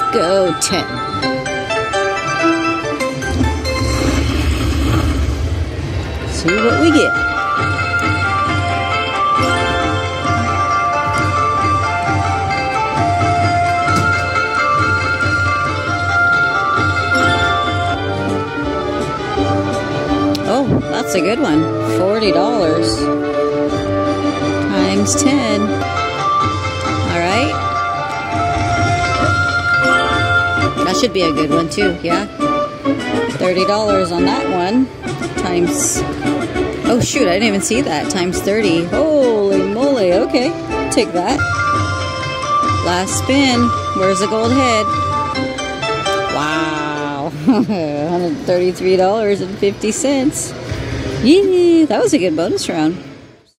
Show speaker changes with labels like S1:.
S1: go 10. See what we get. Oh, that's a good one. $40 times 10. All right. That should be a good one too, yeah. $30 on that one times, oh shoot, I didn't even see that, times 30. Holy moly, okay, take that. Last spin, where's the gold head? Wow, $133.50. Yee, that was a good bonus round.